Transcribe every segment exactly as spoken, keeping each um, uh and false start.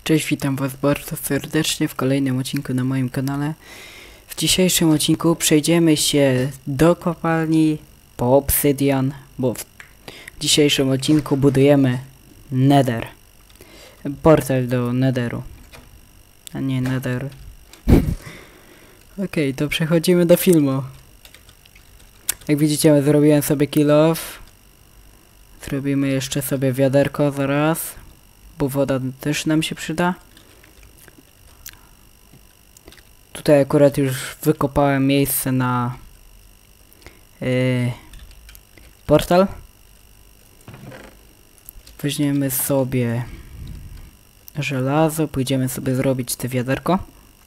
Cześć, witam was bardzo serdecznie w kolejnym odcinku na moim kanale. W dzisiejszym odcinku przejdziemy się do kopalni po obsydian, bo w dzisiejszym odcinku budujemy Nether. Portal do Netheru. A nie Nether. Okej, okay, to przechodzimy do filmu. Jak widzicie, zrobiłem sobie kill off. Zrobimy jeszcze sobie wiaderko zaraz, bo woda też nam się przyda. Tutaj akurat już wykopałem miejsce na yy, portal. Weźmiemy sobie żelazo, pójdziemy sobie zrobić te wiaderko.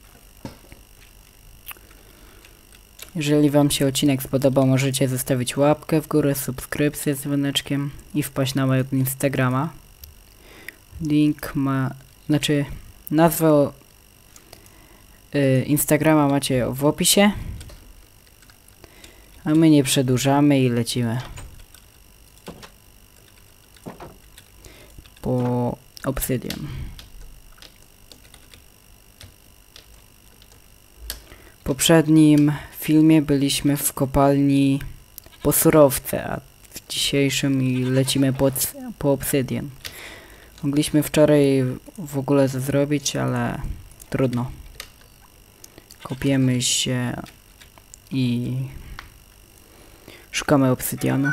Jeżeli wam się odcinek spodobał, możecie zostawić łapkę w górę, subskrypcję z dzwoneczkiem i wpaść na mojego Instagrama. Link ma, znaczy nazwę y, Instagrama macie w opisie. A my nie przedłużamy i lecimy po obsydian. W poprzednim filmie byliśmy w kopalni po surowce, a w dzisiejszym i lecimy po, po obsydian. Mogliśmy wczoraj w ogóle to zrobić, ale trudno. Kopiemy się i szukamy obsydianu.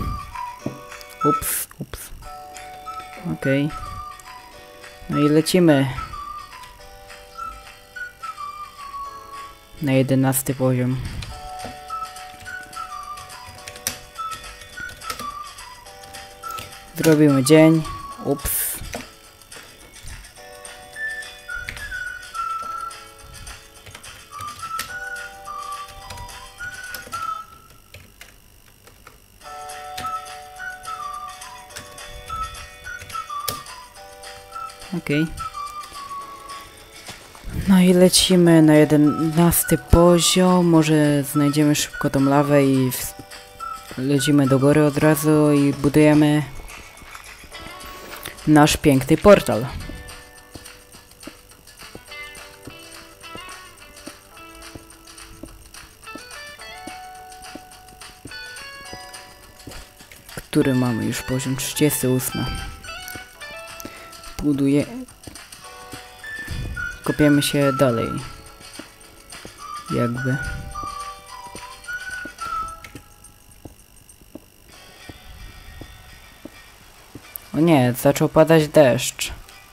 Ups, ups. Okej. Okay. No i lecimy na jedenasty poziom. Zrobimy dzień. Ups. Okej. Okay. No i lecimy na jedenasty poziom. Może znajdziemy szybko tą lawę i lecimy do góry od razu i budujemy nasz piękny portal. Który mamy już poziom trzydziesty ósmy. Buduje... Kopiemy się dalej. Jakby. O nie, zaczął padać deszcz.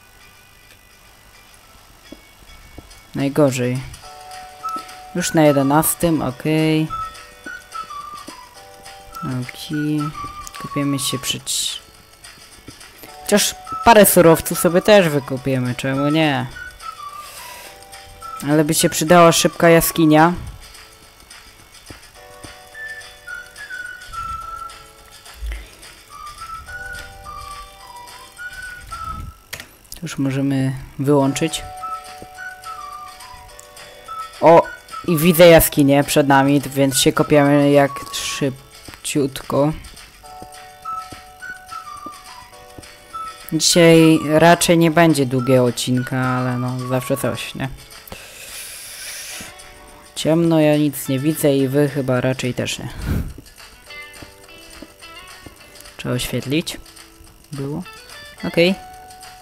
Najgorzej. Już na jedenastym, okej. Okej. Kopiemy się przecież. Chociaż parę surowców sobie też wykopiemy, czemu nie? Ale by się przydała szybka jaskinia. Już możemy wyłączyć. O! I widzę jaskinię przed nami, więc się kopiemy jak szybciutko. Dzisiaj raczej nie będzie długiego odcinka, ale no zawsze coś, nie? Ciemno, ja nic nie widzę i wy chyba raczej też nie. Trzeba oświetlić. Było? Okej. Okay.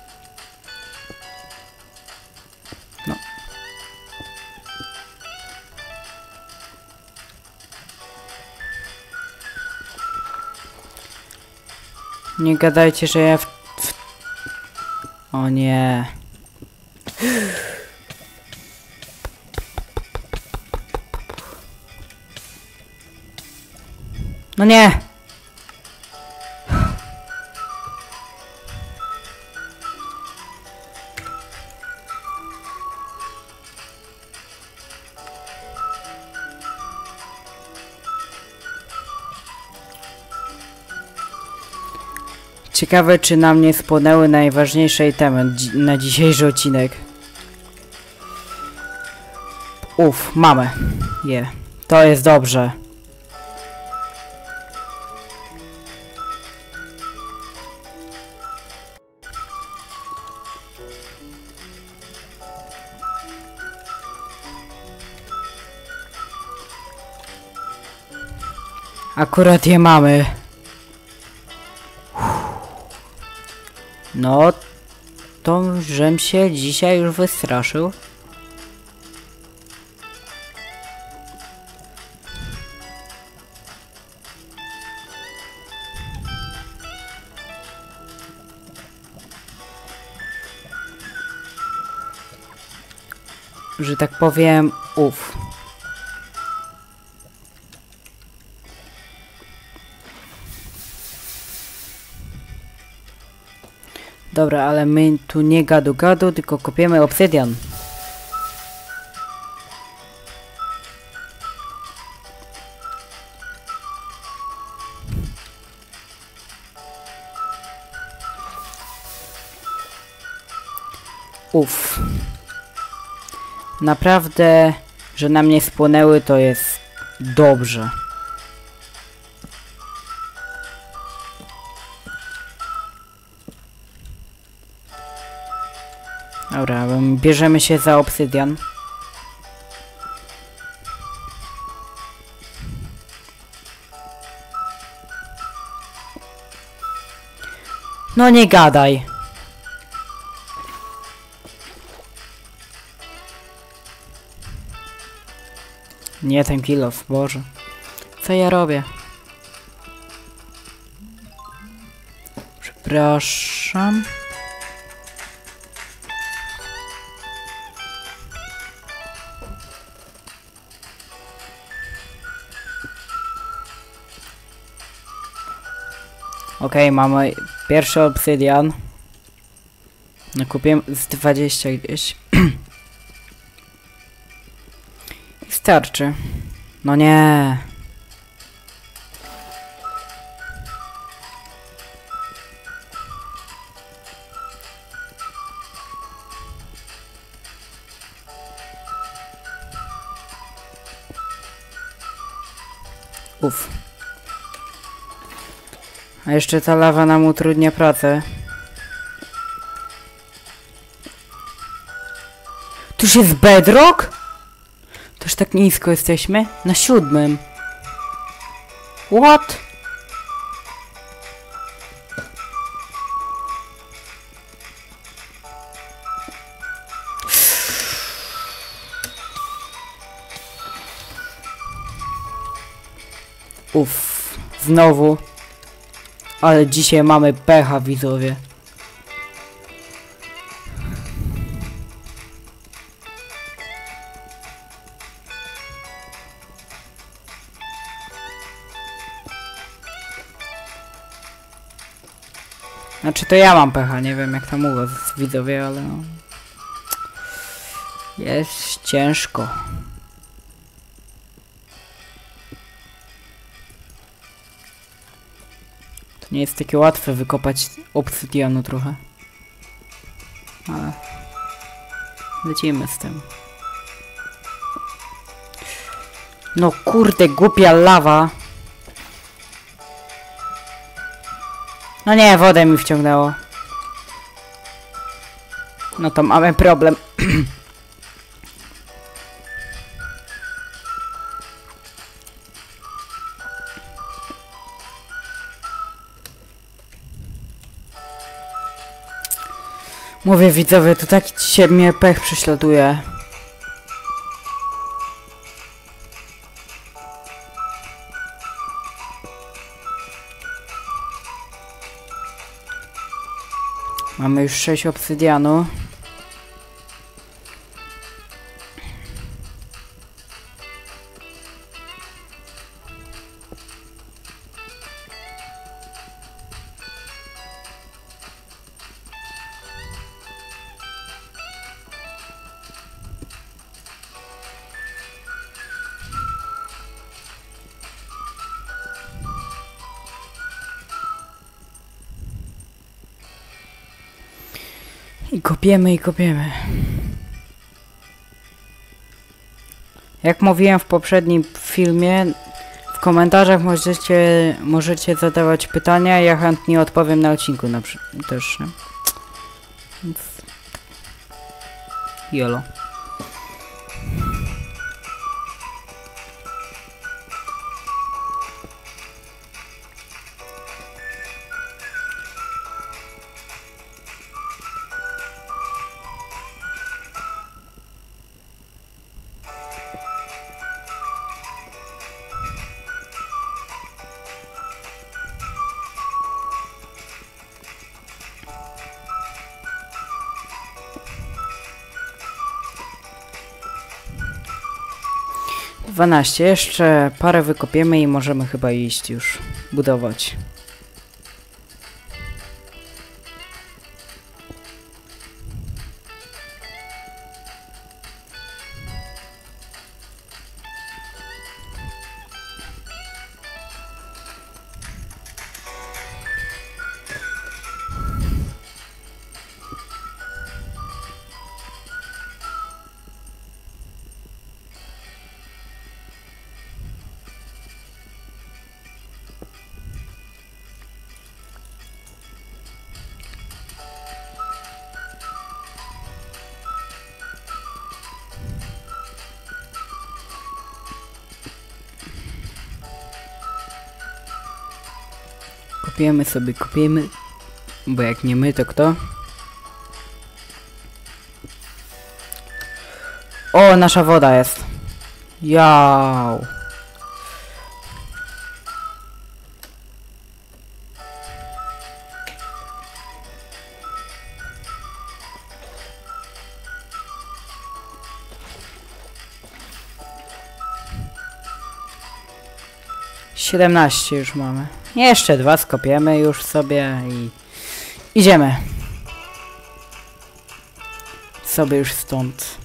No. Nie gadajcie, że ja w... w... O nie. No nie! Ciekawe, czy na mnie spłonęły najważniejsze itemy na dzisiejszy odcinek. Uff, mamy je. Yeah. To jest dobrze. Akurat je mamy. No, to żem się dzisiaj już wystraszył. Że tak powiem, uff. Dobra, ale my tu nie gadu gadu, tylko kopiemy obsydian. Uff. Naprawdę, że na mnie spłonęły, to jest dobrze. Dobra, bierzemy się za obsydian. No nie gadaj. Nie ten kilof, Boże. Co ja robię? Przepraszam. Okej, okay, mamy pierwszy obsydian. No kupiłem z dwadzieścia gdzieś. I starczy. No nie. Uff. A jeszcze ta lawa nam utrudnia pracę. Tu już jest bedrock? Toż tak nisko jesteśmy? Na siódmym. What? Uff. Znowu. Ale dzisiaj mamy pecha, widzowie. Znaczy to ja mam pecha, nie wiem jak tam u was, widzowie, ale no. Jest ciężko. To nie jest takie łatwe wykopać obsydianu trochę. Ale lecimy z tym. No kurde, głupia lawa. No nie, wodę mi wciągnęło. No to mamy problem. Mówię, widzowie, to tak dzisiaj mnie pech prześladuje. Mamy już sześć obsydianu. I kopiemy, i kopiemy. Jak mówiłem w poprzednim filmie, w komentarzach możecie, możecie zadawać pytania, ja chętnie odpowiem na odcinku na też, nie? Więc... Jolo. dwanaście. Jeszcze parę wykopiemy i możemy chyba iść już budować. Kopiemy sobie, kopiemy, bo jak nie my, to kto? O, nasza woda jest. Jał. siedemnaście już mamy. Jeszcze dwa skopiemy już sobie i idziemy sobie już stąd.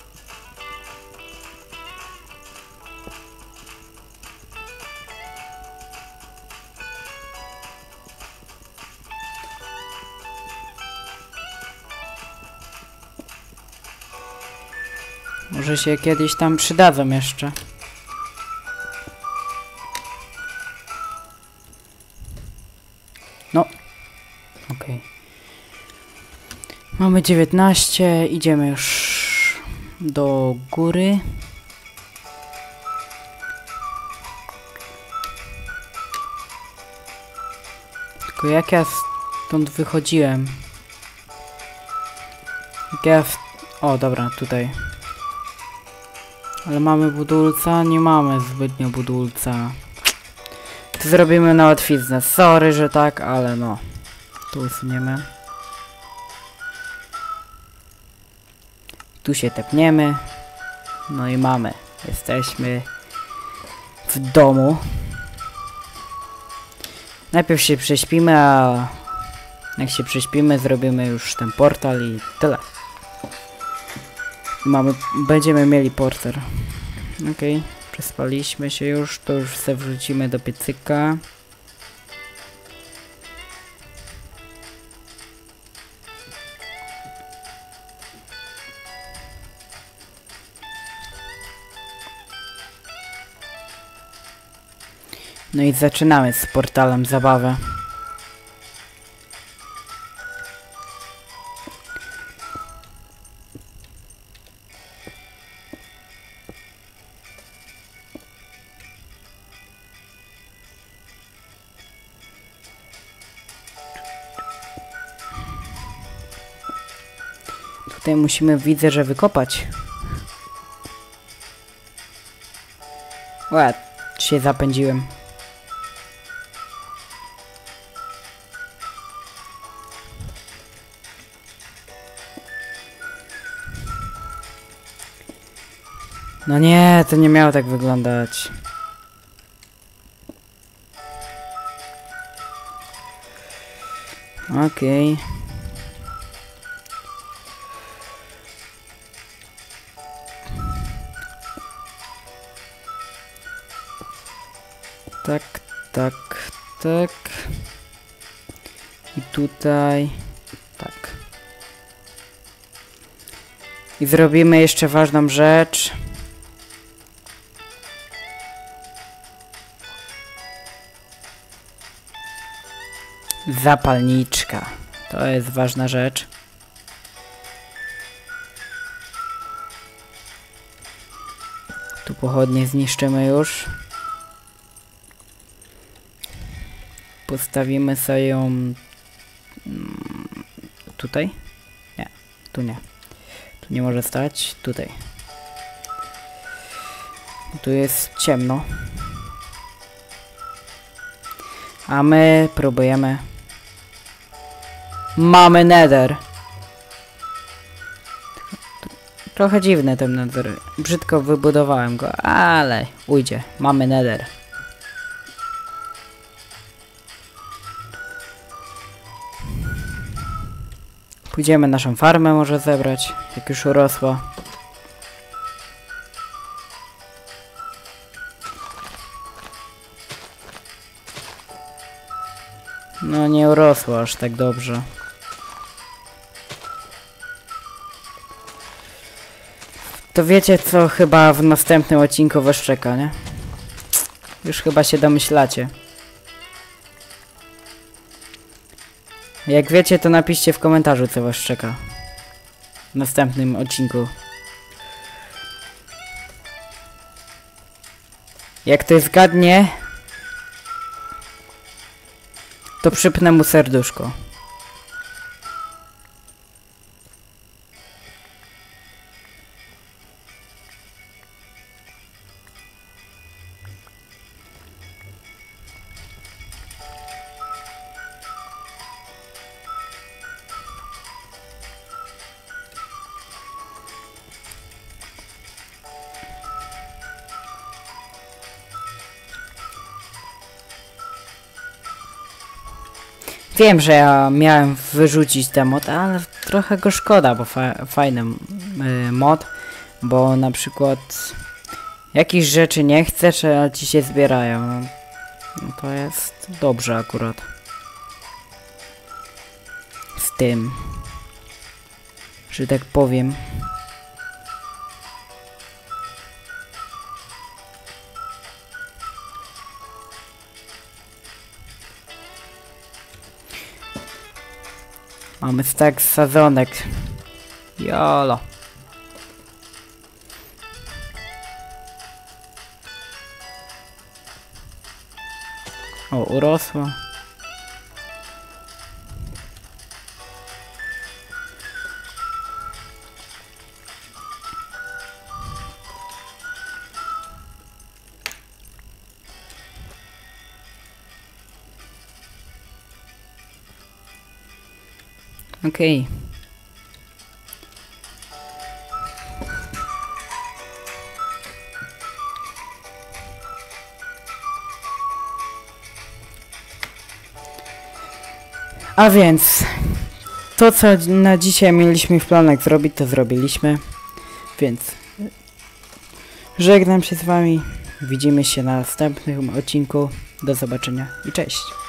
Może się kiedyś tam przydadzą jeszcze. No, okej. Okay. Mamy dziewiętnaście, idziemy już do góry. Tylko jak ja stąd wychodziłem? Jak ja w... O, dobra, tutaj. Ale mamy budulca? Nie mamy zbytnio budulca. To zrobimy na łatwiznę. Sorry, że tak, ale no. Tu usuniemy. Tu się tepniemy. No i mamy. Jesteśmy w domu. Najpierw się prześpimy, a jak się prześpimy, zrobimy już ten portal i tyle. Mamy, będziemy mieli portal. Okej. Okay. Przespaliśmy się już, to już se wrzucimy do piecyka. No i zaczynamy z portalem zabawę. Tutaj musimy, widzę, że wykopać. Ła, się zapędziłem. No nie, to nie miało tak wyglądać. Okej. Okay. Tak, tak, tak. I tutaj. Tak. I zrobimy jeszcze ważną rzecz. Zapalniczka. To jest ważna rzecz. Tu pochodnie zniszczymy już. Postawimy sobie ją tutaj? Nie, tu nie. Tu nie może stać. Tutaj. Tu jest ciemno. A my próbujemy. Mamy nether. Trochę dziwny ten nether. Brzydko wybudowałem go, ale ujdzie. Mamy nether. Pójdziemy naszą farmę może zebrać, jak już urosła. No nie urosła aż tak dobrze. To wiecie co chyba w następnym odcinku was czeka, nie? Już chyba się domyślacie. Jak wiecie, to napiszcie w komentarzu, co was czeka w następnym odcinku. Jak ktoś zgadnie, to przypnę mu serduszko. Wiem, że ja miałem wyrzucić ten mod, ale trochę go szkoda, bo fa fajny y, mod, bo na przykład jakieś rzeczy nie chcesz, a ci się zbierają. No to jest dobrze akurat. Z tym, że tak powiem. Mamy stack sadzonek. Jolo. O, urosło. Okej. Okay. A więc to, co na dzisiaj mieliśmy w planach zrobić, to zrobiliśmy. Więc żegnam się z wami. Widzimy się na następnym odcinku. Do zobaczenia i cześć.